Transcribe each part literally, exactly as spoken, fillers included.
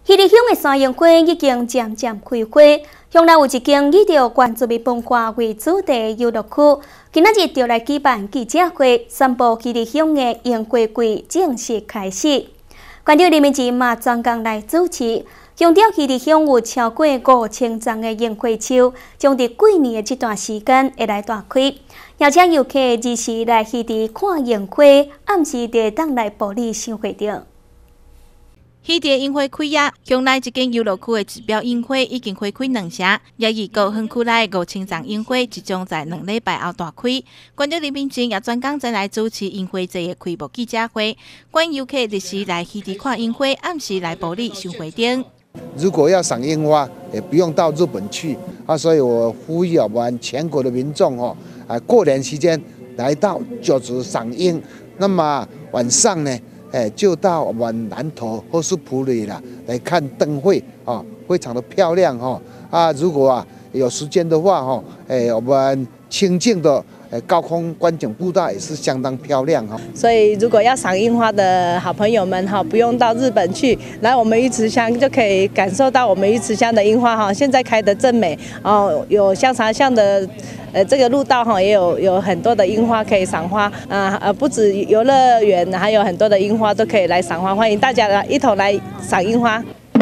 迄个乡的山樱花已经渐渐开花，乡内有一间以着原住民文化为主题游乐区，今仔日就来举办记者会，宣布迄个乡的樱花季正式开始。县长林明志嘛专工来主持，强调迄个乡有超过五千丛的樱花树，将伫过年的这段时间会来大开，邀请游客日时来迄地看樱花，暗时就当来埔里赏花着。 迄个樱花开业，乡内一间游乐区的指标樱花已经开开两成，也而高园区内五千丛樱花即将在两礼拜后大开。县长林明正也专工前来主持樱花节的开幕记者会，欢迎游客日时来迄地看樱花，暗时来埔里赏花灯。 如果要赏樱花，也不用到日本去啊，所以我呼吁我们全国的民众哦，啊，过年期间来到就是赏樱，那么晚上呢？ 哎，就到我们南投或是埔里啦，来看灯会啊，非常的漂亮哈啊！如果啊有时间的话哈，哎，我们清境的哎高空观景步道也是相当漂亮哈。 所以如果要赏樱花的好朋友们哈，不用到日本去，来我们鱼池乡就可以感受到我们鱼池乡的樱花哈，现在开得正美哦，有香茶巷的。 呃，这个路道哈也有有很多的樱花可以赏花，啊呃，不止游乐园，还有很多的樱花都可以来赏花，欢迎大家来一同来赏樱花。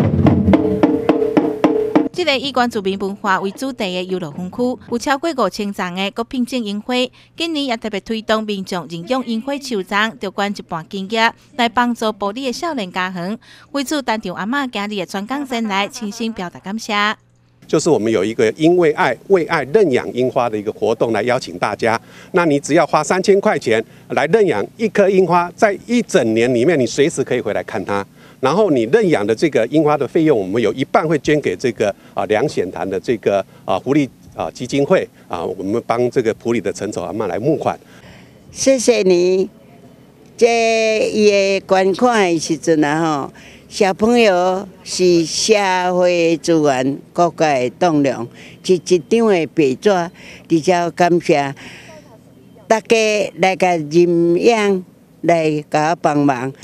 这个以原住民文化为主题的游乐园区，有超过五千丛的国品种樱花，今年也特别推动民众认养樱花树种，就捐一半金额来帮助埔里的少年家园。为此，单场阿嬷今日的专工前来，亲身表达感谢。 就是我们有一个因为爱为爱认养樱花的一个活动，来邀请大家。那你只要花三千块钱来认养一棵樱花，在一整年里面，你随时可以回来看它。然后你认养的这个樱花的费用，我们有一半会捐给这个啊两显潭的这个啊福利啊基金会啊，我们帮这个埔里的陈丑阿嬷来募款。 谢谢你，这伊个捐款的时阵啊吼。 小朋友是社会资源国家的栋梁，是一张的白纸，而且感谢大家来个认养，来给我帮忙。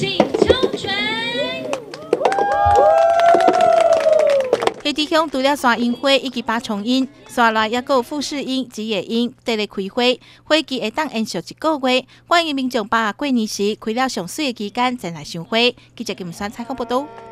迄地乡除了山樱花以及八重樱，山内也有富士樱、吉野樱伫咧开花，花期会当延续一个月。欢迎民众把握过年时开了上水的期间前来赏花。记者金山采访报道。